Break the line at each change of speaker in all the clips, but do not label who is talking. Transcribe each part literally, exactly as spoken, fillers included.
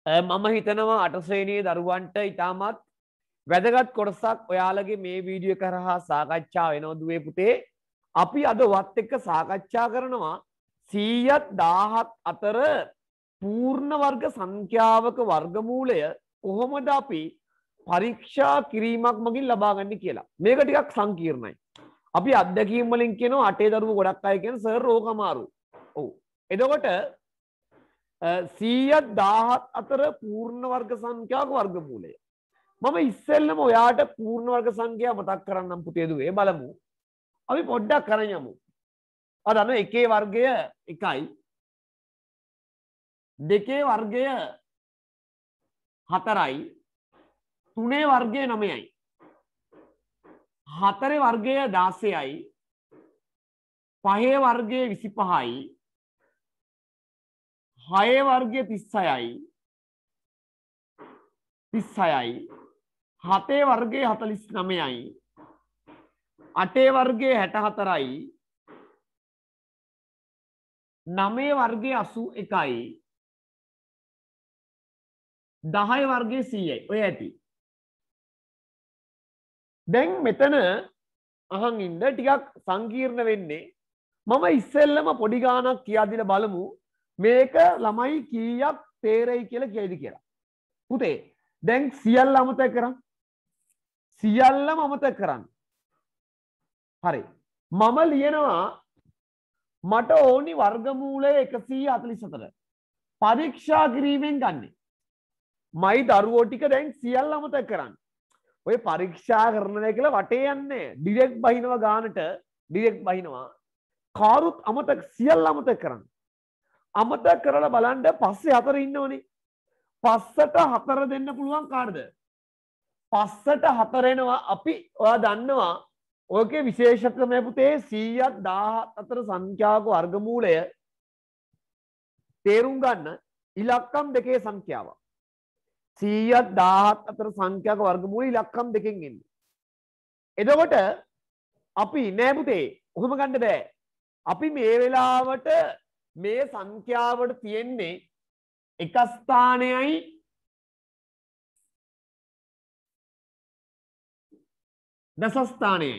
මම හිතනවා අට ශ්‍රේණියේ දරුවන්ට ඉතාමත් වැදගත් කොටසක් ඔයාලගේ මේ වීඩියෝ එක කරහා සාකච්ඡා වෙනවා දුවේ පුතේ. අපි අද වත් එක්ක සාකච්ඡා කරනවා සීයත් දාහත් අතර පූර්ණ වර්ග සංඛ්‍යාවක වර්ගමූලය කොහොමද අපි පරීක්ෂා කිරීමක් මගින් ලබා ගන්න කියලා. මේක ටිකක් සංකීර්ණයි. අපි අත්දැකීම් වලින් කියනවා අටේ දරුවෝ ගොඩක් අය කියන සර් රෝග අමාරුයි. ඔව්. එතකොට සීයත් දාහත් අතර පූර්ණ වර්ග සංඛ්‍යාවක වර්ගමූලය. මම ඉස්සෙල්ලම ඔයාට පූර්ණ වර්ග සංඛ්‍යාව මතක් කරන්නම් පුතේ දුවේ බලමු. අපි පොඩ්ඩක් කරන් යමු. අද අන්න එකේ වර්ගය එකයි. දෙකේ වර්ගය හතරයි. තුනේ වර්ගය නවයයි. හතරේ වර්ගය දාසයයි. පහේ වර්ගය විසිපහයි. හයේ වර්ගය තිස්සයයි. තිස්සයයි. හතේ වර්ගය හතලිස් නවයයි. අටේ වර්ගය හැට හතරයි. නවයේ වර්ගය අසූ එකයි. දහය වර්ගය සීයයි. ඔය ඇති. දැන් මෙතන අහන් ඉන්න ටිකක් සංකීර්ණ වෙන්නේ. මම ඉස්සෙල්ලම පොඩි ගානක් කියා දීලා බලමු මේක ළමයි කීයක් තේරෙයි කියලා කියයිද කියලා. පුතේ දැන් සියල්ල අමතක කරන්. සියල්ලම අමතක කරන්. හරි. මම ලියනවා මට ඕනි වර්ගමූලය එකසිය හතළිස් හතර. පරීක්ෂා කිරීමෙන් ගන්නෙ. මයි දරුවෝ ටික දැන් සියල්ල අමතක කරන්. ඔය පරීක්ෂා කරනවා කියලා වටේ යන්නේ. ඩිරෙක්ට් බහිනවා ගානට ඩිරෙක්ට් බහිනවා. කාරුත් අමතක සියල්ල අමතක කරන්. අමතක කරලා බලන්න පස්සේ හතර ඉන්නවනේ. පස්සට හතර දෙන්න පුළුවන් කාටද? පස්සට හතර එනවා. අපි ඔයා දන්නවා ඔයගේ විශේෂක්‍රමය පුතේ සීයත් දාහත් අතර සංඛ්‍යාවක වර්ගමූලය තේරුම් ගන්න ඉලක්කම් දෙකේ සංඛ්‍යාවක්. සීයත් දාහත් අතර සංඛ්‍යාවක වර්ගමූලය ඉලක්කම් දෙකෙන් එන්නේ. එතකොට අපි නෑ පුතේ ඔහොම ගන්න බෑ. අපි මේ වෙලාවට මේ සංඛ්‍යාවට තියෙන්නේ එක ස්ථානයයි දස ස්ථානයයි.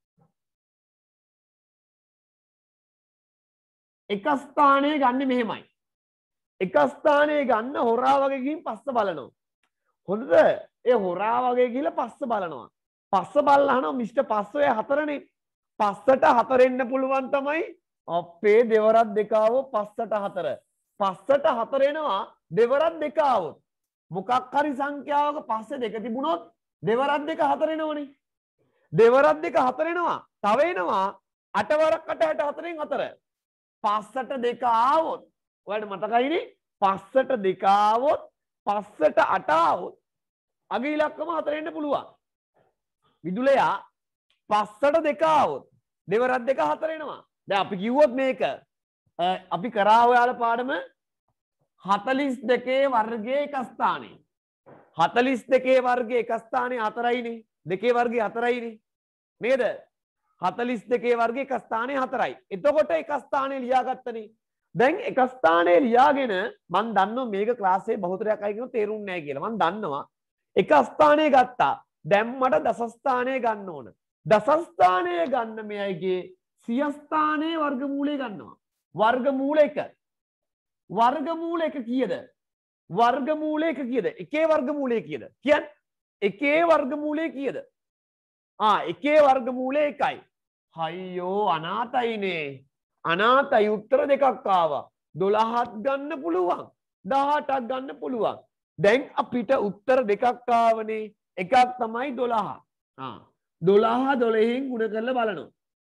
එක ස්ථානයේ ගන්න මෙහෙමයි. එක ස්ථානයේ ගන්න හොරා වගේ ගිහින් පස්ස බලනවා. හොඳද? ඒ හොරා වගේ ගිහලා පස්ස බලනවා. පස්ස බලලා අහනවා මිස්ටර් පස්ස ඔය හතරනේ. පස්සට හතර එන්න පුළුවන් තමයි. අපේ දෙවරක් දෙක ආවොත් පස්සට හතර. පස්සට හතර එනවා දෙවරක් දෙක ආවොත්. මොකක් හරි සංඛ්‍යාවක පස්සේ දෙක තිබුණොත් දෙවරක් දෙක හතර එනවනේ. දෙවරක් දෙක හතර එනවා. තව එනවා අට වරක් අට හැට හතරෙන් හතර. පස්සට දෙක ආවොත් ඔයාලට මතකයිනේ පස්සට දෙක ආවොත් පස්සට අට ආවොත් අග ඉලක්කම හතර එන්න පුළුවන්. විදුලයා පස්සට දෙක ආවොත් දෙවරක් දෙක හතර එනවා. දැන් අපි කිව්වොත් මේක අපි කරා ඔයාලා පාඩම හතළිස් දෙකේ වර්ගයේ එක ස්ථානයේ හතළිස් දෙකේ වර්ගයේ එක ස්ථානයේ හතරයිනේ. දෙකේ වර්ගයේ හතරයිනේ. නේද? හතළිස් දෙකේ වර්ගයේ එක ස්ථානයේ හතරයි. එතකොට එක ස්ථානයේ ලියාගත්තනේ. දැන් එක ස්ථානයේ ලියාගෙන මම දන්නවා මේක ක්ලාස් එකේ බහුතරයක් අය කියනවා තේරුන්නේ නැහැ කියලා. මම දන්නවා. එක ස්ථානයේ ගත්තා. දැන් මට දස ස්ථානයේ ගන්න ඕන. දස ස්ථානයේ ගන්න මෙයයිගේ සිය ස්ථානයේ වර්ගමූලය ගන්නවා. වර්ගමූල එක. වර්ගමූල එක කීයද? වර්ගමූල එක කීයද? එකේ වර්ගමූලය කීයද? කියන්න. එකේ වර්ගමූලය කීයද? ආ එකේ වර්ගමූලය එකයි. අයියෝ අනාතයිනේ. අනාතයි උත්තර දෙකක් ආවා. දොළහක් ගන්න පුළුවන්. දහඅටක් ගන්න පුළුවන්. දැන් අපිට උත්තර දෙකක් ආවනේ. එකක් තමයි දොළහ. ආ දොළහ දොළහෙන් ගුණ කරලා බලනවා.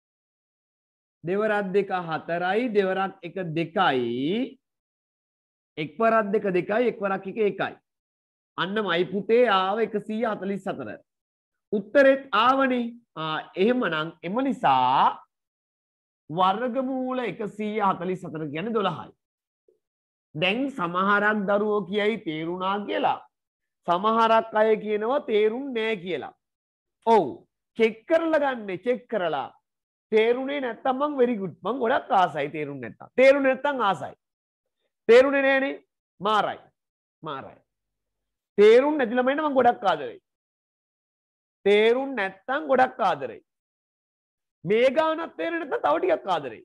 දෙවරක් දෙක හතරයි දෙවරක් එක දෙකයි. එක්වරක් දෙක දෙකයි එක්වරක් එක එකයි. අන්න මයි පුතේ ආව එකසිය හතළිස් හතර. උත්තරෙත් ආවනේ. ආ එහෙමනම් එම නිසා වර්ගමූල එකසිය හතළිස් හතර කියන්නේ දොළහයි. දැන් සමහරක් දරුවෝ කියයි තේරුණා කියලා. සමහරක් අය කියනවා තේරුන්නේ නැහැ කියලා. ඔව්. චෙක් කරලා ගන්න චෙක් කරලා. තේරුනේ නැත්තම් මං very good. මං ගොඩක් ආසයි තේරුන්නේ නැත්තම්. තේරුනේ නැත්තම් ආසයි. තේරුනේ නෑනේ මාරයි. මාරයි. තේරුම් නැති ළමයින්ට මම ගොඩක් ආදරෙයි. තේරුම් නැත්තම් ගොඩක් ආදරෙයි. මේ ගානක් තේරෙන්නේ නැත්නම් තව ටිකක් ආදරෙයි.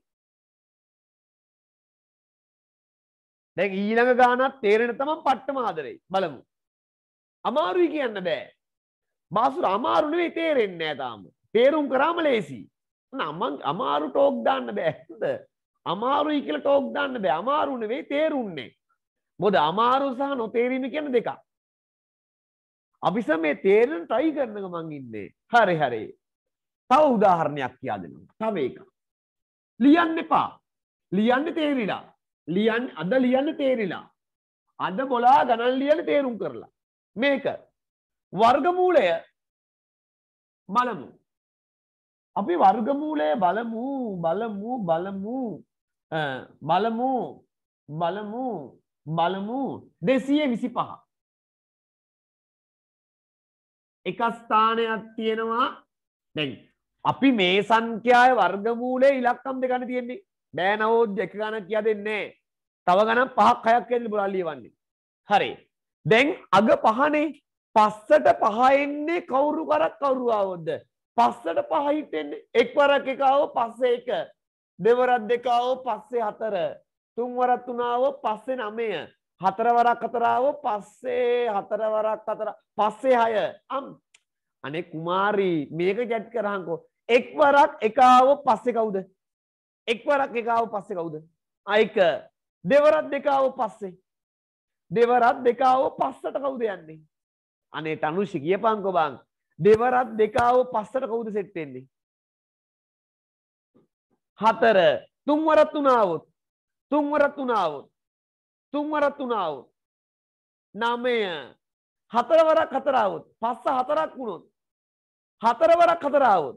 දැන් ඊළඟ ගානක් තේරෙන්නේ නැත්නම් මම පට්ටම ආදරෙයි. බලමු. අමාරුයි කියන්න බෑ. බාසුර අමාරු නෙවෙයි තේරෙන්නේ නැහැ තාම. තේරුම් කරාම ලේසි. නම අමාරු ටෝක් දාන්න බෑ. හරිද? අමාරුයි කියලා ටෝක් දාන්න බෑ. අමාරු නෙවෙයි තේරුන්නේ. මොකද අමාරු සහ නොතේරීම කියන දෙකක්. අපි සමේ තේරෙන try කරනක මං ඉන්නේ. හරි හරි. තව උදාහරණයක් කියා දෙනවා. තව එකක්. ලියන්න එපා. ලියන්න තේරිලා. ලියන්න අද ලියන්න තේරිලා. අද බොලා ගණන් ලියන්න තේරුම් කරලා. මේක වර්ගමූලය බලමු. අපි වර්ගමූලය බලමු බලමු බලමු බලමු බලමු බලමු දෙසිය විසිපහ. එක ස්ථානයක් තියෙනවා. දැන් අපි මේ සංඛ්‍යාවේ වර්ගමූලයේ ඉලක්කම් දෙකක් තියෙන්නේ. බෑ නවෝද්‍ය එක ගණන් කියා දෙන්නේ නැහැ. තව ගණන් පහක් හයක් එන්න බුලා ලියවන්නේ. හරි. දැන් අග පහනේ. පස්සට පහ එන්නේ කවුරු කරක් කවුරු ආවොත්ද? පස්සට පහ හිටෙන්නේ එක් වරක් එක ආව පස්සේ එක. දෙවරක් දෙක ආව පස්සේ හතර. තුන් වරක් තුන ආව පස්සේ නවය. හතර වරක් හතර ආව පස්සේ හතර වරක් හතර පස්සේ හය. අම් අනේ කුමාරී මේක ගැට් කරහන්කෝ. එක් වරක් එක ආව පස්සේ කවුද? එක් වරක් එක ආව පස්සේ කවුද? ආ එක. දෙවරක් දෙක ආව පස්සේ. දෙවරක් දෙක ආව පස්සට කවුද යන්නේ? අනේ තනුෂි කියපන්කෝ බං. දෙවරක් දෙක ආව පස්සට කවුද සෙට් වෙන්නේ? හතර. තුන් වරක් තුන ආවොත්. තුන් වරක් තුන ආවොත්. තුන් වරක් තුන ආවොත්. නවය. හතර වරක් හතර ආවොත්. පස්ස හතරක් වුණොත්. හතර වරක් හතර ආවොත්.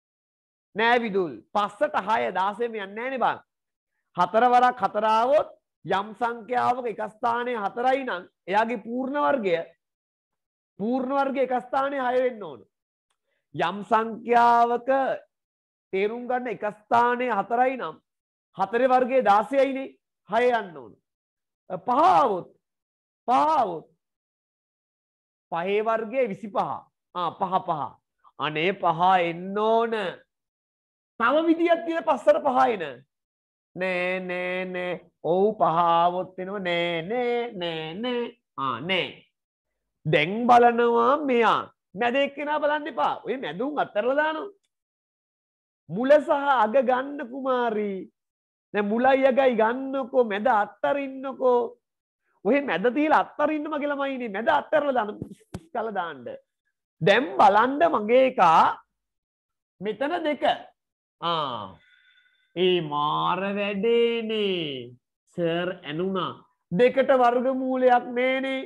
නෑ විදුල්. පස්සට හය දාසෙම යන්නේ නෑනේ බං. හතර වරක් හතර ආවොත් යම් සංඛ්‍යාවක එක ස්ථානයේ හතරයි නම් එයාගේ පූර්ණ වර්ගය පූර්ණ වර්ගය එක ස්ථානයේ හය වෙන්න ඕන. යම් සංඛ්‍යාවක තේරුම් ගන්න එක ස්ථානයේ හතරයි නම් හතරේ වර්ගයේ දාසයයිනේ හය යන්න ඕන. පහ આવොත් පහ આવොත් පහේ වර්ගයේ විසිපහ. ආ පහ පහ. අනේ පහ එන්න ඕන. තව විදියක් තියෙන පස්සට පහ එන. නෑ නෑ නෑ. ඔව් පහ આવොත් එනවා නෑ නෑ නෑ නෑ. ආ නෑ. දැන් බලනවා මෙයා. මැද එක්කෙනා බලන්න එපා. ඔය මැදුම් අත්හැරලා දානවා. මුල සහ අග ගන්න කුමාරී. දැන් මුලයි අගයි ගන්නකො මැද අත්තරින්නකෝ. ඔය මැද තියලා අත්තරින්න මගේ ළමයිනේ. මැද අත්හැරලා දාන්න. ඉස්කල දාන්න. දැන් බලන්න මගේ එකා මෙතන දෙක. ආ. ඒ මාර වැඩේනේ. සර් ඇනුණා. දෙකට වර්ගමූලයක් නෑනේ.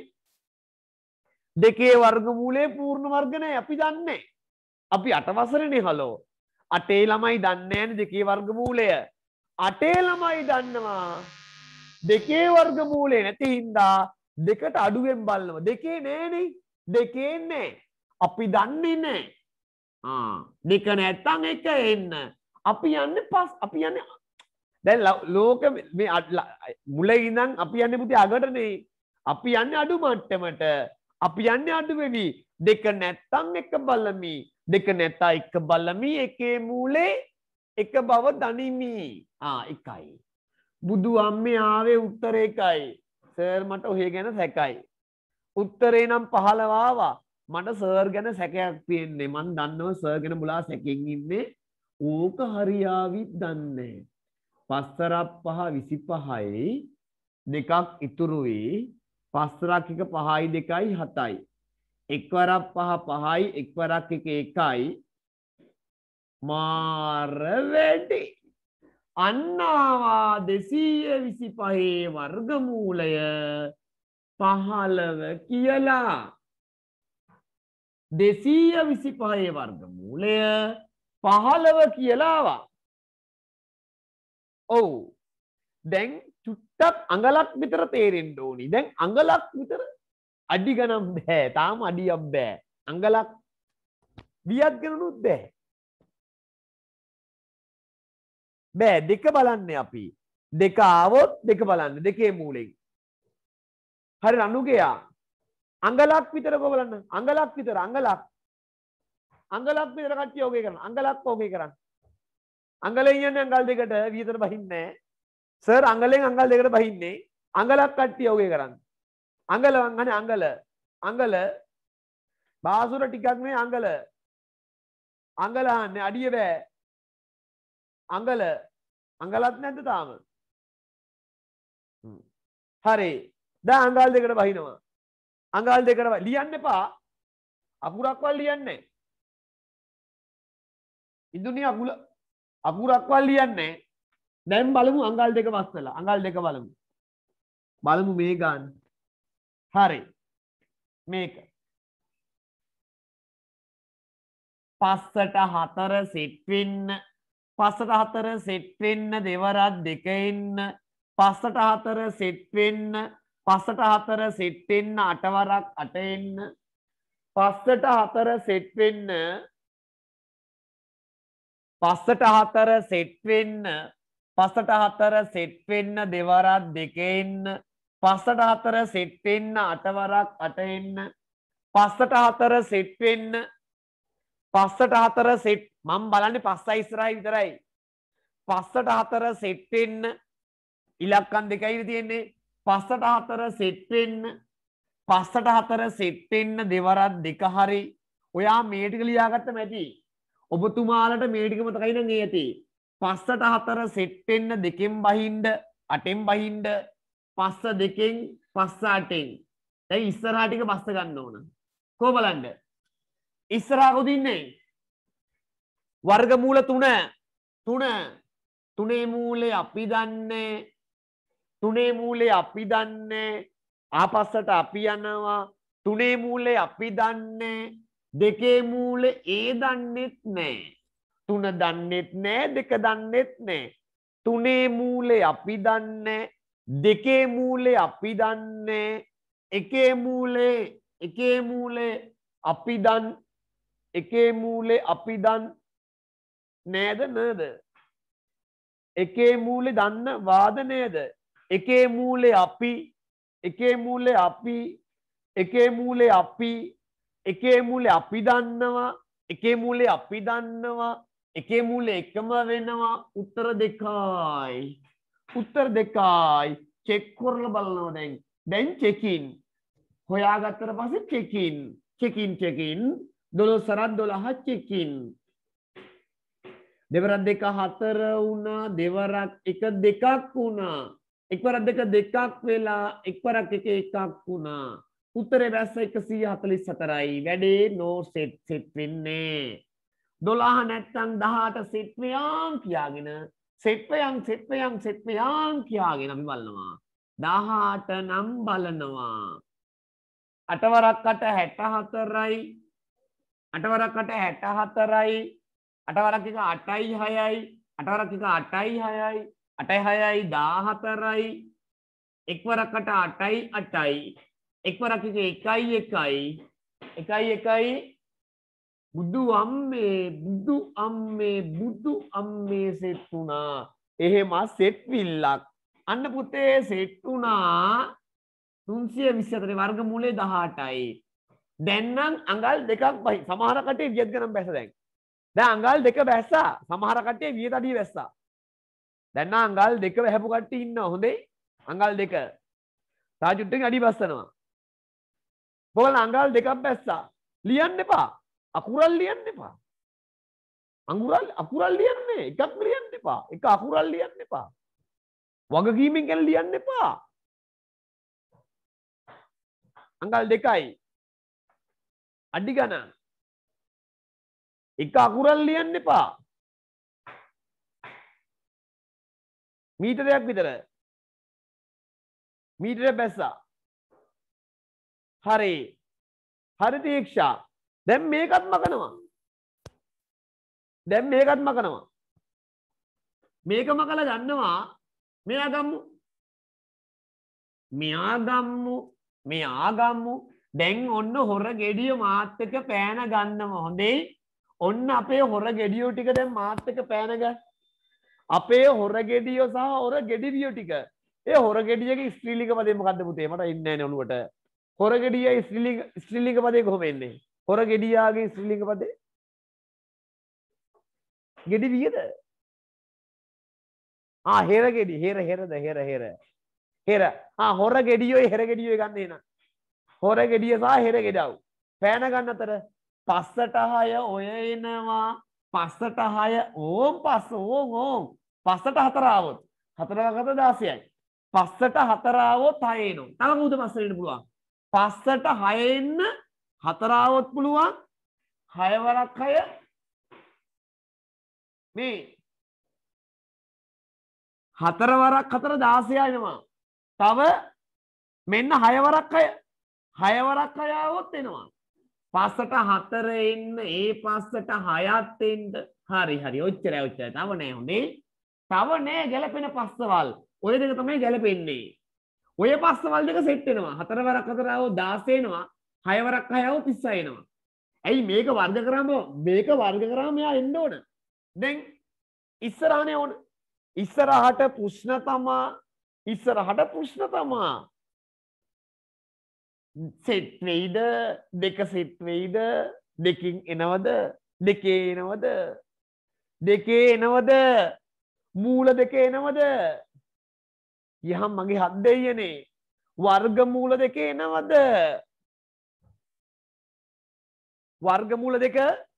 දෙකේ වර්ගමූලයේ පූර්ණ වර්ග නැහැ අපි දන්නේ. අපි අට වසරේනේ හලෝ. අටේ ළමයි දන්නේ නැන්නේ දෙකේ වර්ගමූලය. අටේ ළමයි දන්නවා. දෙකේ වර්ගමූලය නැති හින්දා දෙකට අඩුවෙන් බලනවා. දෙකේ නෑනේ. දෙකේ නෑ. අපි දන්නේ නෑ. ආ දෙක නැත්තම් එක එන්න. අපි යන්නේ පස් අපි යන්නේ දැන් ලෝක මේ මුලින් ඉඳන් අපි යන්නේ පුතේ අගටනේ. අපි යන්නේ අඩු මට්ටමට. අපි යන්නේ අඩු වෙවි. දෙක නැත්තම් එක බලමි. දෙක නැත්තා එක බලමි. එකේ මූලේ එක බව දනිමි. ආ එකයි. බුදු අම්මේ ආවේ උත්තරේ එකයි. සර් මට ඔහෙ ගැන සැකයි. උත්තරේ නම් පහළව ආවා. මට සර් ගැන සැකයක් තියෙන්නේ. මං දන්නවා සර් ගැන මුලා සැකෙන් ඉන්නේ. ඕක හරියාවිත් දන්නේ. පස්තරක් පහ විසිපහයි දෙකක් ඉතුරුයි. පස්තරක් එක පහයි දෙකයි හතයි. එක්වරක් පහ පහයි එක්වරක් එක එකයි. මාර වැඩි. අන්නවා දෙසීය විසිපහේ වර්ගමූලය පහළව කියලා. දෙසීය විසිපහේ වර්ගමූලය පහළව කියලාවා. ඔව්. දැන් චුට්ටක් අඟලක් විතර තේරෙන්න ඕනි. දැන් අඟලක් විතර අඩි ගණන් බෑ. තාම අඩියක් බෑ. අඟලක් වියක් ගණනුත් බෑ. බෑ දෙක බලන්නේ අපි. දෙක ආවොත් දෙක බලන්න. දෙකේ මූලෙන්. හරි රණුගයා. අඟලක් විතරක බලන්න. අඟලක් විතර අඟලක්. අඟලක් විතර කට්ටිය ඔගේ කරන්න. අඟලක් ඔගේ කරන්න. අඟලෙන් යන්නේ අඟල් දෙකට විතර බහින්නේ නැහැ. සර් අඟලෙන් අඟල් දෙකට බහින්නේ. අඟලක් කට්ටිය ඔගේ කරන්න. අඟල වංගනේ අඟල. අඟල බාසුර ටිකක් නේ අඟල. අඟල අහන්නේ අඩිය බෑ. අඟල අඟලත් නැද්ද තාම? හරි. දැන් අඟල් දෙකට බහිනවා. අඟල් දෙකට ලියන්න එපා. අකුරක්වත් ලියන්නේ නැහැ. ඉදුණිය අකුල අකුරක්වත් ලියන්නේ නැහැ. දැන් බලමු අඟල් දෙක වස්සලා. අඟල් දෙක බලමු. බලමු මේ ගන්න. හරි. මේක. පස්සට හතර සෙට් වෙන්න. පස්සට හතර සෙට් වෙන්න දෙවරක් දෙක එන්න. පස්සට හතර සෙට් වෙන්න. පස්සට හතර සෙට් වෙන්න අටවරක් අට එන්න. පස්සට හතර සෙට් වෙන්න. පස්සට හතර සෙට් වෙන්න. පස්සට හතර සෙට් වෙන්න දෙවරක් දෙක එන්න. පස්සට හතර සෙට් වෙන්න අටවරක් අට එන්න. පස්සට හතර සෙට් වෙන්න. පස්සට හතර සෙට් මම බලන්නේ පස්සයි ඉස්සරහයි විතරයි. පස්සට හතර සෙට් වෙන්න ඉලක්කම් දෙකයි තියෙන්නේ. පස්සට හතර සෙට් වෙන්න. පස්සට හතර සෙට් වෙන්න දෙවරක් දෙක හරි. ඔයා මේ ටික ලියාගත්තම ඇති. ඔබතුමාලට මේ ටික මතකයි නම් ඒ ඇති. පස්සට හතර සෙට් වෙන්න දෙකෙන් බහින්න අටෙන් බහින්න පස්ස දෙකෙන් පස්ස අටෙන්. දැන් ඉස්සරහා ටික බස්ස ගන්න ඕන. කොහොම බලන්න? ඉස්සරහා කොහොද ඉන්නේ? වර්ගමූල තුන. තුන. තුනේ මූලය අපි දන්නේ. තුනේ මූලය අපි දන්නේ. ආපස්සට අපි යනවා. තුනේ මූලය අපි දන්නේ. දෙකේ මූලය ඒ දන්නෙත් නැහැ. තුන දන්නෙත් නැහැ. දෙක දන්නෙත් නැහැ. තුනේ මූලය අපි දන්නේ. දෙකේ මූලය අපි දන්නේ. එකේ මූලය එකේ මූලය අපි දන් එකේ මූලය අපි දන් නේද නේද? එකේ මූලය දන්න වාද නේද? එකේ මූලය අපි එකේ මූලය අපි එකේ මූලය අපි එකේ මූලය අපි දන්නවා. එකේ මූලය අපි දන්නවා. එකේ මූලය එකම වෙනවා. උත්තර දෙකයි. උත්තර දෙකයි. චෙක් කරලා බලනවා දැන්. දැන් චෙකින්. හොයාගත්තට පස්සේ චෙකින්. Check-in check-in. දොළොස් සරත් දොළහ චෙකින්. දෙවරක් දෙක හතර වුණා. දෙවරක් එක දෙකක් වුණා. එක්වරක් දෙක දෙකක් වෙලා එක්වරක් එක එකක් වුණා. උත්තරේ වැස්ස එකසිය හතළිස් හතරයි. වැඩේ නෝ සෙට් සෙට් වෙන්නේ. දොළහ නැත්තම් දහඅට සෙට් වෙයන් කියාගෙන සෙට් වෙයන් සෙට් වෙයන් සෙට් වෙයන් කියාගෙන අපි බලනවා. දහඅට නම් බලනවා. අටවරක් අට හැට හතරයි. අටවරක් අට හැට හතරයි. අටවරක් එක අටයි හයයි. අටවරක් එක අටයි හයයි. අටයි හයයි දාහතරයි. එක්වරක් අට අටයි අටයි. එක්වරක් එක එකයි එකයි. එකයි එකයි. බුදු අම්මේ බුදු අම්මේ බුදු අම්මේ සෙට් වුණා. එහෙම සෙට් විල්ලක්. අන්න පුතේ සෙට් වුණා. තුන්සිය විසි හතර වර්ගමූලය දහඅටයි. දැන් නම් අඟල් දෙකක් බහි. සමහර කටේ වියත් ගණන් බැස දැන්. දැන් අඟල් දෙක බැස්සා. සමහර කටේ වියත් අඩිය බැස්සා. දැන් නම් අඟල් දෙක වැහපු කට්ටිය ඉන්නවා. හොඳේ. අඟල් දෙක. තාජුට්ටෙන් අඩි බස්සනවා. බෝල අඟල් දෙකක් බැස්සා. ලියන්න එපා. අකුරල් ලියන්න එපා. අඟුරල් අකුරල් ලියන්නේ. එකක් ලියන්න එපා. එක අකුරල් ලියන්න එපා. වගකීමෙන් ගැන ලියන්න එපා. අඟල් දෙකයි. අඩි ගණන්. එක අකුරල් ලියන්න එපා. මීටරයක් විතර. මීටරයක් බැස්සා. හරි. හරි තීක්ෂා. දැන් මේකත් මකනවා. දැන් මේකත් මකනවා. මේක මකලා ගන්නවා. මෙයා ගම්මු. මෙයා ගම්මු. මෙයා ගම්මු. දැන් ඔන්න හොර ගෙඩිය මාත් එක්ක පෑන ගන්නවා. හොඳේ. ඔන්න අපේ හොර ගෙඩියෝ ටික දැන් මාත් එක්ක පෑන ගන්න. අපේ හොර ගෙඩියෝ සහ හොර ගෙඩිවියෝ ටික. ඒ හොර ගෙඩියගේ ස්ත්‍රීලිංග පදේ මොකද්ද පුතේ? මට ඉන්නේ නැහැ නේ ඔළුවට. හොර ගෙඩියයි ස්ත්‍රීලිංග ස්ත්‍රීලිංග පදේ කොහොම එන්නේ? හොර ගෙඩියාගේ ස්ත්‍රීලිංග පදේ ගෙඩි වියද? ආ හෙර ගෙඩි හෙර හෙරද හෙර හෙර හෙර ආ හොර ගෙඩියෝයි හෙර ගෙඩියෝයි ගන්න එන හොර ගෙඩිය සහ හෙර ගෙඩව් පෑන ගන්න අතර පස්සට හය ඔය එනවා පස්සට හය ඕම් පස්ස ඕම් ඕම් පස්සට හතර ආවොත් හතර වගත දාසයයි පස්සට හතර ආවොත් හය එනවා තව කවුද පස්සට එන්න පුළුවන් පස්සට හය එන්න හතර ආවොත් පුළුවන් හය වරක් හය මේ හතර වරක් හතර දාසය එනවා තව මෙන්න හය වරක් හය හය වරක් හය આવොත් එනවා පස්සට හතර එන්න ඒ පස්සට හයත් එන්න හරි හරි ඔච්චරයි ඔච්චරයි තව නෑ හොඳේ තව නෑ ගැලපෙන පස්සවල් ඔය දෙක තමයි ගැලපෙන්නේ ඔය පස්සවල් දෙක සෙට් වෙනවා හතර වරක් හතර આવොත් දාසය එනවා හය වරක් හය આવොත් තිස් එනවා ඇයි මේක වර්ග කරාම මේක වර්ග කරාම එයා එන්න ඕන දැන් ඉස්සරහනේ ඕන ඉස්සරහට පුෂ්ණ තමා ඉස්සරහට පුෂ්ණ තමා සෙට් වෙයිද දෙක සෙට් වෙයිද දෙකින් එනවද දෙකේ එනවද දෙකේ එනවද මූල දෙකේ එනවද යහම් මගේ හත් දෙයියනේ වර්ග මූල දෙකේ එනවද වර්ග මූල දෙක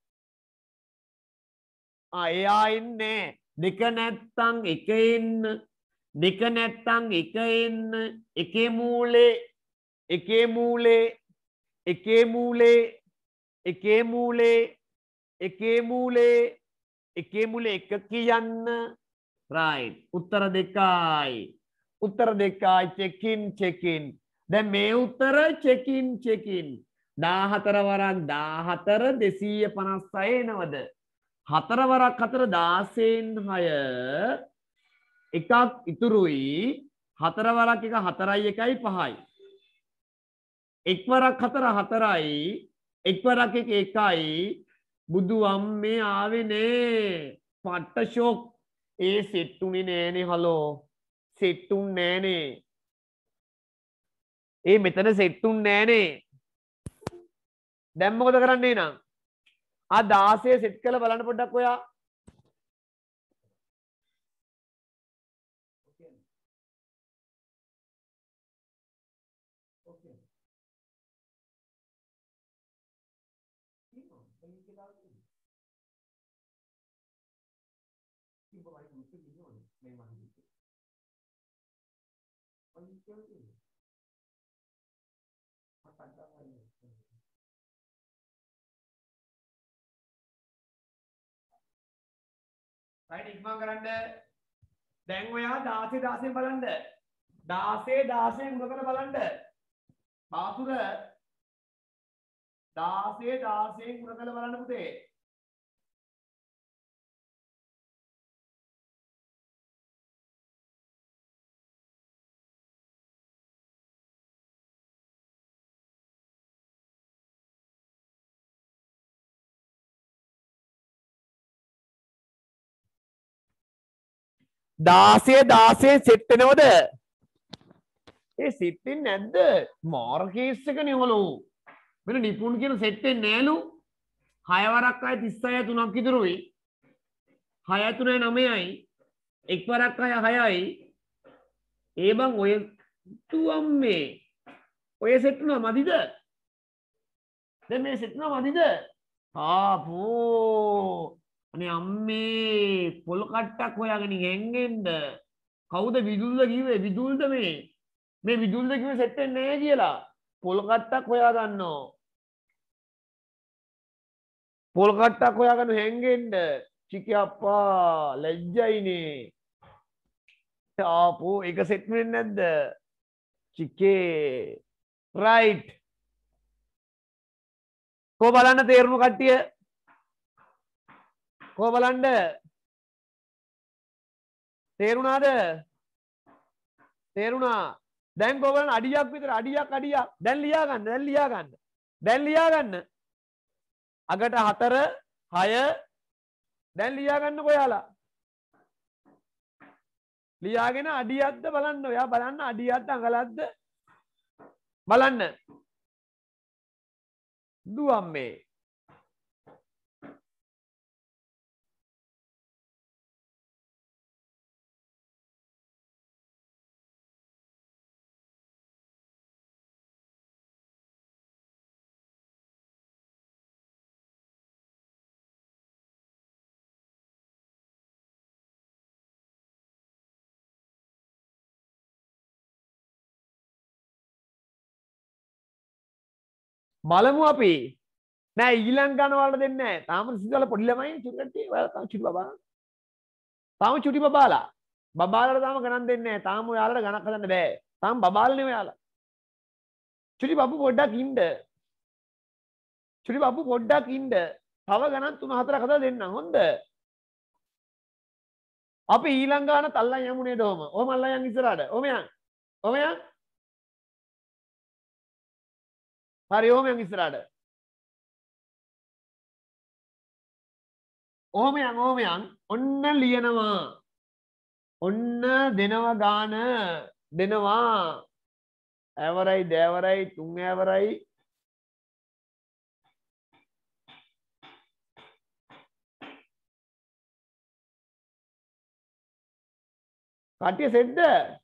ආ එයා ඉන්නේ දෙක නැත්තං එක එන්න දෙක නැත්තං එක එන්න එකේ මූලේ එකේ මූලේ එකේ මූලේ එකේ මූලේ එකේ මූලේ එකේ මූලේ එක කියන්න රයිට් උත්තර දෙකයි උත්තර දෙකයි චෙකින් චෙකින් දැන් මේ උත්තර චෙකින් චෙකින් දාහතර වරක් දාහතර දෙසීය පනස් හය එනවද හතර වරක් හතර දාසයෙන් හය එකක් ඉතුරුයි හතර වරක් එක හතරයි එකයි පහයි එක් වරක් හතර හතරයි එක් වරක් එක එකයි බුදු අම්මේ ආවේ නේ පට්ට ෂොක් ඒ සෙට්ටුනේ නෑනේ හලෝ සෙට්ටුන් නෑනේ ඒ මෙතන සෙට්ටුන් නෑනේ දැන් මොකද කරන්නේ නං ආ දාසය සෙට් කරලා බලන්න පොඩ්ඩක් ඔයා right ඉක්මන් කරන්න දැන් ඔයා දාසය දාසයෙන් බලන්න දාසය දාසයෙන් උඩ කරලා බලන්න බාසුර දාසය දාසයෙන් උඩ කරලා බලන්න පුතේ දාසය දාසයෙන් සෙට් වෙනවද? ඒ සෙට් වෙන්නේ නැද්ද? මාර කේස් එකනේ ඔයගොල්ලෝ. මෙන්න නිපුන් කියන සෙට් වෙන්නේ නෑලු. හය වරක් අය තිස් හය තුනක් ඉතුරුයි. හය තුනේ නවයයි. එක් වරක් අය හයයි. ඒ බං ඔය තුම්මේ. ඔය සෙට් වුණා මදිද? දැන් මේ සෙට් වුණා මදිද? ආපෝ අනේ අම්මේ පොල් කට්ටක් හොයාගෙන හැංගෙන්න කවුද විදුල්ද කිව්වේ විදුල්ද මේ මේ විදුල්ද කිව්වේ සෙට් වෙන්නේ නැහැ කියලා පොල් කට්ටක් හොයා ගන්නෝ පොල් කට්ටක් හොයාගෙන හැංගෙන්න චිකි අප්පා ලැජ්ජයිනේ ආපෝ ඒක සෙට් වෙන්නේ නැද්ද චිකේ රයිට් කො බලන්න තේරුණු කට්ටිය කො බලන්න තේරුණාද තේරුණා දැන් කො බලන්න අඩියක් විතර අඩියක් අඩියක් දැන් ලියා ගන්න දැන් ලියා ගන්න දැන් ලියා ගන්න අගට හතර හය දැන් ලියා ගන්නකො යාලා ලියාගෙන අඩියක්ද බලන්න ඔයා බලන්න අඩියක්ද අඟලක්ද බලන්න දුවම්මේ බලමු අපි නෑ ඊළඟ ගණ වලට දෙන්නේ නෑ තාම සිංහල පොඩි ළමයි චුටි කට්ටිය ඔයාලා තාම චුටි බබා තාම චුටි බබාලා බබාලට තාම ගණන් දෙන්නේ නෑ තාම ඔයාලට ගණක් හදන්න බෑ තාම බබාලනේ ඔයාලා චුටි බබු පොඩ්ඩක් ඉන්න චුටි බබු පොඩ්ඩක් ඉන්න තව ගණන් තුන හතරක් හදලා දෙන්නම් හොඳ අපි ඊළඟ ගාන තල්ලන් යමු නේද ඔහම ඔහම අල්ලන් යන් ඉස්සරහට ඔහම යන් ඔහම යන් හරි ඔහම යන් ඉස්සරහට ඔහම යන් ඔහම යන් ඔන්න ලියනවා ඔන්න දෙනවා ගාන දෙනවා ඇවරයි දෑවරයි තුන් ඇවරයි කට්ටිය සෙට්ද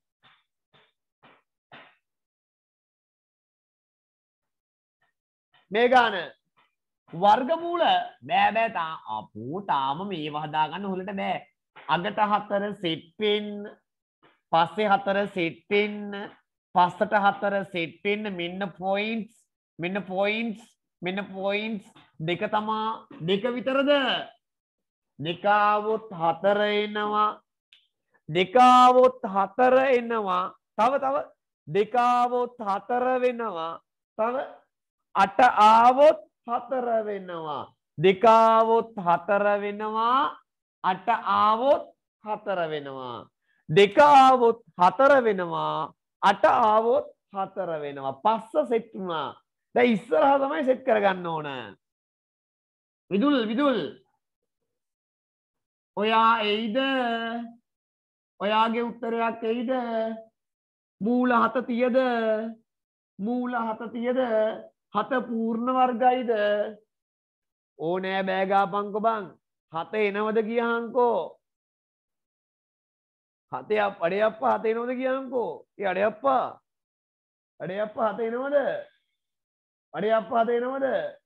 මේ ගාන වර්ගමූල බෑ බෑ තා අපෝ තාම මේව හදාගන්න හොලට බෑ අගට හතර සෙට් වෙන්න පස්සේ හතර සෙට් වෙන්න පස්සට හතර සෙට් වෙන්න මෙන්න පොයින්ට්ස් මෙන්න පොයින්ට්ස් මෙන්න පොයින්ට්ස් දෙක තමා දෙක විතරද දෙක આવොත් හතර එනවා දෙක આવොත් හතර එනවා තව තව දෙක આવොත් හතර වෙනවා තව අට આવොත් හතර වෙනවා දෙක આવොත් හතර වෙනවා අට આવොත් හතර වෙනවා දෙක આવොත් හතර වෙනවා අට આવොත් හතර වෙනවා පස්ස සෙට් වුණා දැන් ඉස්සරහා තමයි සෙට් කරගන්න ඕන විදුල් විදුල් ඔයා එයිද ඔයාගේ උත්තරයක් එයිද මූල හත තියද මූල හත තියද හත පූර්ණ වර්ගයිද ඕනෑ බෑගාපන්කො බං හත එනවද කියහන්කෝ හතේ අඩේ අප්පා හත එනවද කියහන්කෝ ඒ අඩේ අප්පා අඩේ අප්පා හත එනවද අඩේ අප්පා හත එනවද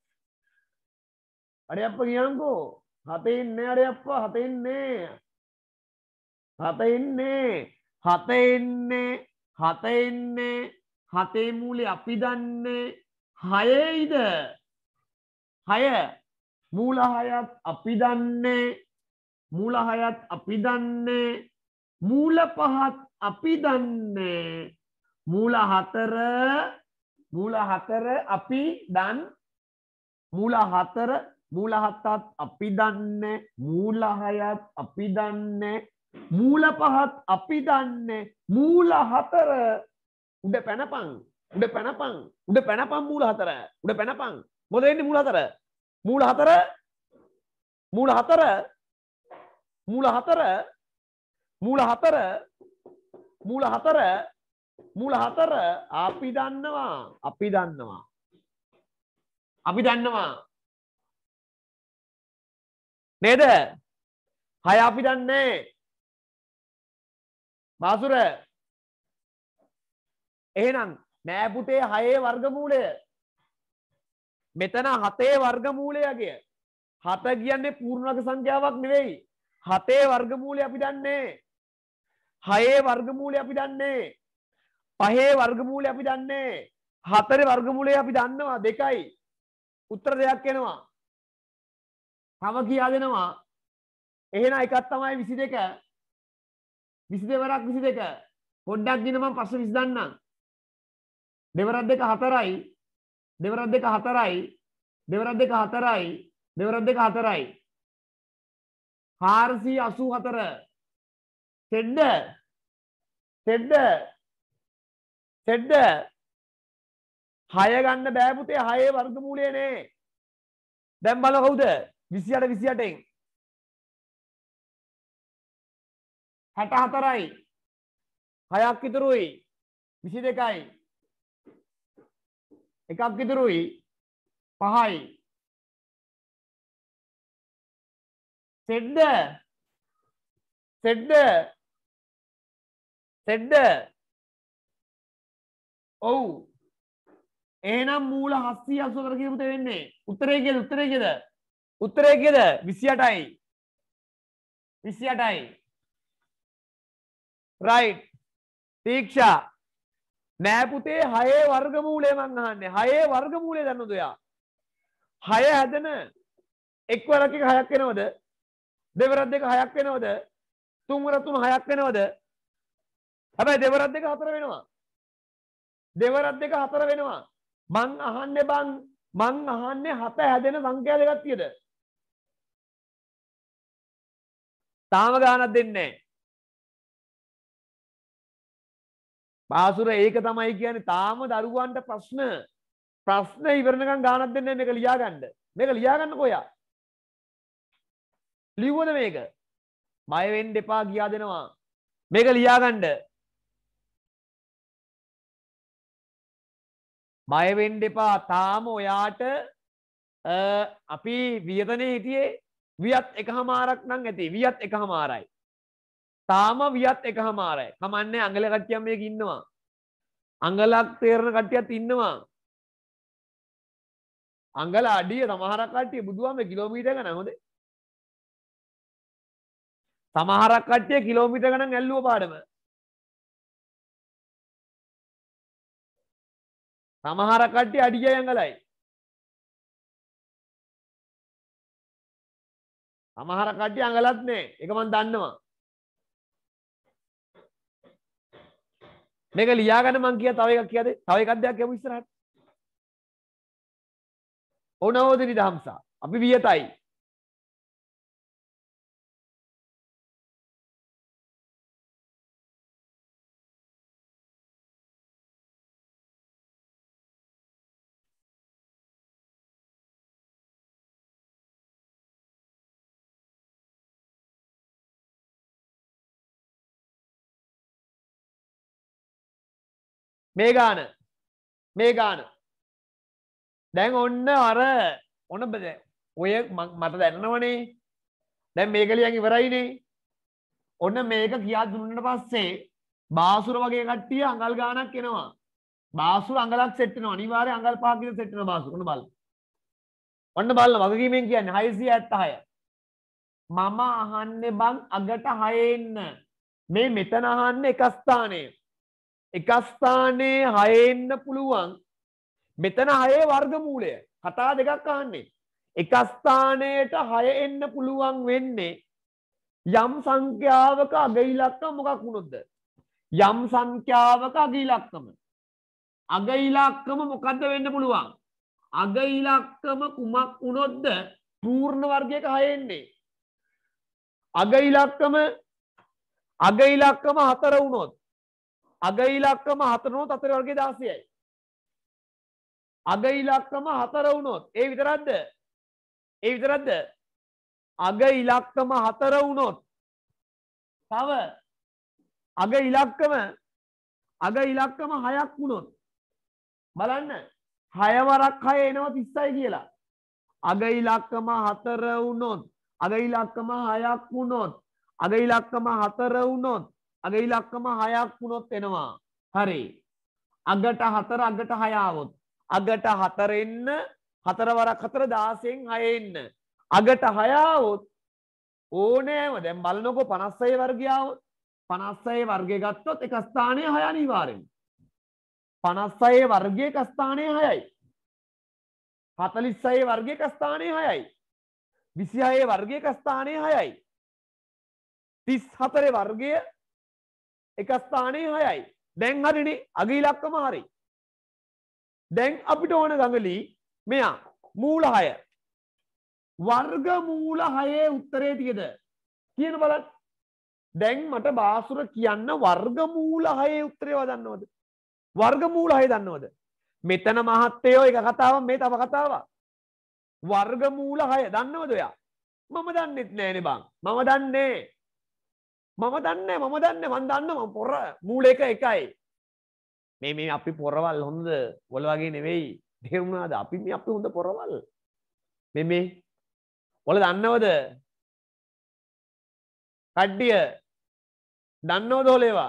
අඩේ අප්පා කියහන්කෝ හත එන්නේ අඩේ අප්පා හත එන්නේ හත එන්නේ හත එන්නේ හත එන්නේ හතේ මූලේ අපි දන්නේ හයයිද හය මූල හයත් අපි දන්නේ මූල හයත් අපි දන්නේ මූල පහත් අපි දන්නේ මූල හතර මූල හතර අපි දන් මූල හතර මූල හතත් අපි දන්නේ මූල හයත් අපි දන්නේ මූල පහත් අපි දන්නේ මූල හතර උඩ පැනපන් උඩ පැනපන් උඩ පැනපන් මූල හතර උඩ පැනපන් මොකද වෙන්නේ මූල හතර මූල හතර මූල හතර මූල හතර මූල හතර මූල හතර මූල හතර අපි දන්නවා අපි දන්නවා අපි දන්නවා නේද හය අපි දන්නේ බාසුර එහෙනම් නෑ පුතේ හයේ වර්ගමූලය මෙතන හතේ වර්ගමූලයගේ හත කියන්නේ පූර්ණ වර්ග සංඛ්‍යාවක් නෙවෙයි හතේ වර්ගමූලය අපි දන්නේ හයේ වර්ගමූලය අපි දන්නේ පහේ වර්ගමූලය අපි දන්නේ හතරේ වර්ගමූලය අපි දන්නවා දෙකයි උත්තර දෙකක් එනවා තව කියා දෙනවා එහෙනම් එකක් තමයි විසි දෙක විසි දෙවරක් විසි දෙක පොඩ්ඩක් දින මම පස්සේ විසි දන්නම් දෙවරක් දෙක හතරයි දෙවරක් දෙක හතරයි දෙවරක් දෙක හතරයි දෙවරක් දෙක හතරයි හාරසිය අසූ හතර සෙඩ්ඩ සෙඩ්ඩ සෙඩ්ඩ හය ගන්න බෑ පුතේ හයේ වර්ගමූලය නේ දැන් බලන්න කවුද විසි අට විසි අටෙන් හැට හතරයි හයක් ඉතුරුයි විසි දෙකයි එකක් ඉතුරුයි පහයි සෙට්ද සෙට්ද සෙට්ද ඔව් එහෙනම් මූල හත්සිය අසූහතර කියපු තේ වෙන්නේ උත්තරේ කීයද උත්තරේ කීයද උත්තරේ කීයද විසි අටයි විසි අටයි රයිට් තීක්ෂා නෑ පුතේ හයේ වර්ගමූලය මං අහන්නේ හයේ වර්ගමූලය දන්නවද ඔයා හය හැදෙන එක් වරක් එක හයක් වෙනවද දෙවරක් දෙක හයක් වෙනවද තුන් වරක් තුන හයක් වෙනවද හැබැයි දෙවරක් දෙක හතර වෙනවා දෙවරක් දෙක හතර වෙනවා මං අහන්නේ බං මං අහන්නේ හත හැදෙන සංඛ්‍යා දෙකක් තියෙද තාම ගානක් දෙන්නේ නැහැ බාසුර ඒක තමයි කියන්නේ තාම දරුවන්ට ප්‍රශ්න ප්‍රශ්න ඉවරනකම් ගානක් දෙන්නේ මේක ලියා ගන්න මේක ලියා ගන්න කොයා ලියුවද මේක බය වෙන්න එපා කියා දෙනවා මේක ලියා ගන්න බය වෙන්න එපා තාම ඔයාට අපි වියතනේ හිටියේ වියත් එකහමාරක් නම් ඇති වියත් එකහමාරයි තාම වියත් එකහමාරයි කමන්නේ අංගල කට්ටියක් මේක ඉන්නවා අංගලක් තේරෙන කට්ටියක් ඉන්නවා අංගල අඩිය සමහරක් කට්ටිය බුදුහාම කිලෝමීටර ගණන් හොඳේ සමහරක් කට්ටිය කිලෝමීටර ගණන් ඇල්ලුව පාඩම සමහරක් කට්ටිය අඩියයි අංගලයි සමහරක් කට්ටිය අංගලත් නෑ ඒක මම දන්නවා මේක ලියාගන්න මං කියා තව එකක් කියද තව එකක් දෙයක් කියමු ඉස්සරහට ඕනෝදි දහම්සා අපි වියතයි මේ ගාන මේ ගාන දැන් ඔන්න අර ඔන්න ඔය මට දැනනවනේ දැන් මේක ලියන් ඉවරයිනේ ඔන්න මේක කියා දුන්නට පස්සේ බාසුර වගේ කට්ටිය අඟල් ගානක් එනවා බාසුර අඟලක් සෙට් වෙනවා අනිවාර්යෙන් අඟල් පහක් විතර සෙට් වෙනවා බාසුර ඔන්න බලන්න ඔන්න බලන්න වගකීමෙන් කියන්නේ හයසිය හැත්තෑ හය මම අහන්නේ බං අගට හය එන්න මේ මෙතන අහන්නේ එක ස්ථානයේ එක ස්ථානයේ හය එන්න පුළුවන් මෙතන හයේ වර්ගමූලය කතා දෙකක් අහන්නේ එක ස්ථානයට හය එන්න පුළුවන් වෙන්නේ යම් සංඛ්‍යාවක අග ඉලක්කම මොකක් වුණොත්ද යම් සංඛ්‍යාවක අග ඉලක්කම අග ඉලක්කම මොකද්ද වෙන්න පුළුවන් අග ඉලක්කම කුමක් වුණොත්ද පූර්ණ වර්ගයක හය එන්නේ අග ඉලක්කම අග ඉලක්කම හතර වුණොත් අග ඉලක්කම හතර වුණොත් හතර වර්ගයේ දාසයයි අග ඉලක්කම හතර වුණොත් ඒ විතරක්ද ඒ විතරක්ද අග ඉලක්කම හතර වුණොත් තව අග ඉලක්කම අග ඉලක්කම හයක් වුණොත් බලන්න හය වරක් හය එනවා තිස්සයි කියලා අග ඉලක්කම හතර වුණොත් අග ඉලක්කම හයක් වුණොත් අග ඉලක්කම හතර වුණොත් අග ඉලක්කම හයක් වුණොත් එනවා හරි අගට හතර අගට හය આવොත් අගට හතර එන්න හතර වරක් හතර දාසයෙන් හය එන්න අගට හය આવොත් ඕනෑම දැන් බලනකො පනස් හය වර්ගය આવොත් පනස් හය වර්ගය ගත්තොත් එක ස්ථානයේ හය අනිවාර්යෙන් පනස් හය වර්ගයේ එක ස්ථානයේ හයයි හතළිස් හය වර්ගයේ එක ස්ථානයේ හයයි විසි හය වර්ගයේ එක ස්ථානයේ හයයි තිස් හතර වර්ගය එක ස්ථානයේ හයයි දැන් හරිනේ අග ඉලක්කම හරි දැන් අපිට ඕන ගඟලි මෙයා මූල හය වර්ග මූල හයේ උත්තරේ තියද කියන බලන්න දැන් මට බාසුර කියන්න වර්ග මූල හයේ උත්තරේ වදන්නවද වර්ග මූල හය දන්නවද මෙතන මහත්තයෝ එක කතාවක් මේ තව කතාවක් වර්ග මූල හය දන්නවද ඔයා මම දන්නෙත් නෑනේ බං මම දන්නේ මම දන්නේ මම දන්නේ මම දන්නවා පොර මූල එක එකයි මේ මේ අපි පොරවල් හොඳද ඔල වගේ නෙවෙයි තේරුණාද? අපි මේ අපි හොඳ පොරවල්. මේ මේ ඔයාලා දන්නවද? කඩ්ඩිය දන්නවද ඔලේවා?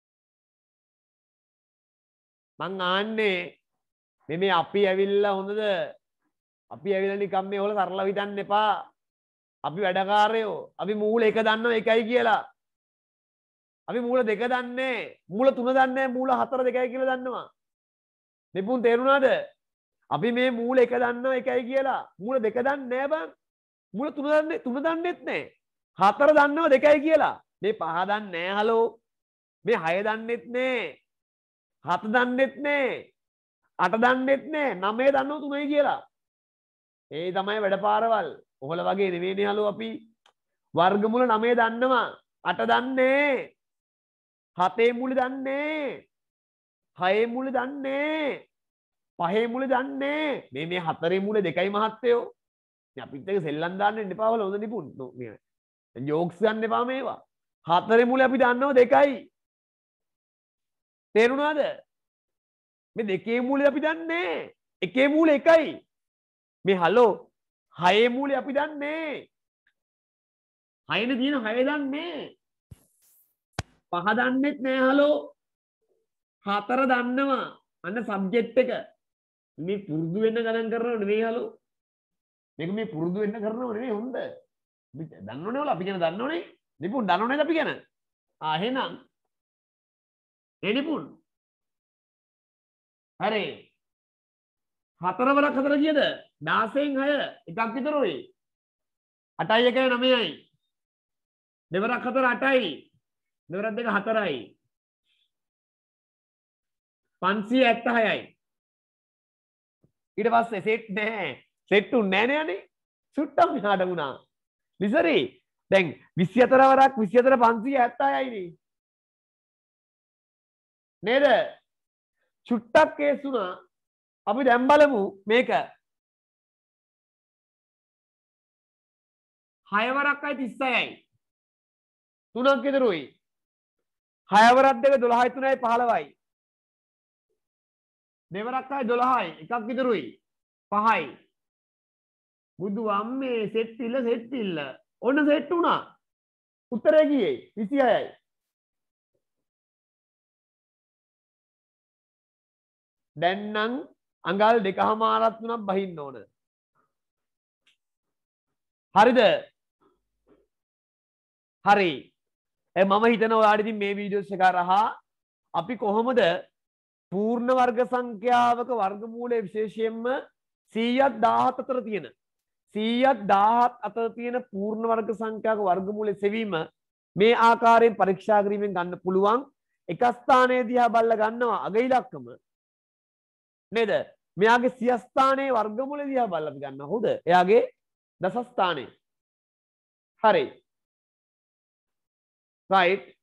මං ආන්නේ මේ මේ අපි ඇවිල්ලා හොඳද? අපි ඇවිල්ලා නිකම් මේ ඔයාලා සරලව හිතන්න එපා. අපි වැඩකාරයෝ. අපි මූල එක දන්නව එකයි කියලා. අපි මූල දෙක දන්නේ. මූල තුන දන්නේ. මූල හතර දෙකයි කියලා දන්නවා. නිපුන් තේරුණාද? අපි මේ මූල එක දන්නවා එකයි කියලා. මූල දෙක දන්නේ නැහැ බං. මූල තුන දන්නේ තුන දන්නේත් නැහැ. හතර දන්නව දෙකයි කියලා. මේ පහ දන්නේ නැහැ හලෝ. මේ හය දන්නේත් නැහැ. හත දන්නේත් නැහැ. අට දන්නේත් නැහැ. නවය දන්නව තුනයි කියලා. ඒ තමයි වැඩපාරවල්. ඔහොල වගේ නෙවෙයිනේ හලෝ අපි. වර්ගමූල නවය දන්නවා. අට දන්නේ. හතේ මූල දන්නේ. හයේ මූල දන්නේ. පහේ මූල දන්නේ. මේ මේ හතරේ මූල දෙකයි මහත්තයෝ. මේ අපිත් එක සෙල්ලම් දාන්න ඉන්න එපා වල හොඳ නිපුන්. මේ ජෝක්ස් ගන්න එපා මේවා. හතරේ මූල අපි දන්නවා දෙකයි. තේරුණාද? මේ දෙකේ මූලය අපි දන්නේ. එකේ මූල එකයි. මේ හලෝ හයේ මූලය අපි දන්නේ. හයනේ තියෙන හය දන්නේ. පහ දන්නෙත් නෑ හලෝ. හතර දන්නවා. අන්න සබ්ජෙක්ට් එක. මේ පුරුදු වෙන්න ගණන් කරනව නෙවෙයි හලෝ. මේක මේ පුරුදු වෙන්න කරනව නෙවෙයි හොඳ. අපි දන්නවනේ ඔයාලා අපි ගැන දන්නවනේ. නිපුන් දන්නවනේ අපි ගැන. ආ එහෙනම් ඒ නිපුන්. හරි. හතර වරක් හතර කීයද? දහයෙන් හය එකක් විතරයි. අටයි එකයි නවයයි. දෙවරක් හතර අටයි. දෙවරක් දෙක හතරයි. පන්සිය හැත්තෑහයයි. ඊට පස්සේ සෙට් නැහැ. සෙට් උන්නේ නැහැ නේ. සුට්ටම් මෙහාට වුණා. ලිසරි දැන් විසි හතර වරක් විසි හතර පන්සිය හැත්තෑහයයි නේ. නේද? චුට්ටක් කේස් වුණා. අපි දැන් බලමු මේක. හය වරක්යි තිස්සයයි. තුනක් විතරුයි. හය වරක් දෙක දොළහයි තුනයි පහළොවයි. දෙවරක්යි දොළහයි එකක් විතරුයි. පහයි. බුදු අම්මේ සෙට් ඉල්ල සෙට් ඉල්ල. ඔන්න සෙට් වුණා. උත්තරේ ගියේ විසිහයයි. දැන් නම් අඟල් දෙකමාරක් තුනක් බහින්න ඕන. හරිද? හරි. ඒ මම හිතනවා ඔයාලට ඉතින් මේ වීඩියෝස් එක හරහා අපි කොහොමද පූර්ණ වර්ග සංඛ්‍යාවක වර්ගමූලය විශේෂයෙන්ම සීයක් දහහත් අතර තියෙන සීයක් දහහත් අතර තියෙන පූර්ණ වර්ග සංඛ්‍යාවක වර්ගමූලය සෙවීම මේ ආකාරයෙන් පරීක්ෂා කිරීමෙන් ගන්න පුළුවන්. එක ස්ථානයේ දිහා බලලා ගන්නවා අග ඉලක්කම නේද? මෙයාගේ සිය ස්ථානයේ වර්ගමූලය දිහා බලලා අපි ගන්නවා. හොඳ. එයාගේ දස ස්ථානයේ. හරි. right.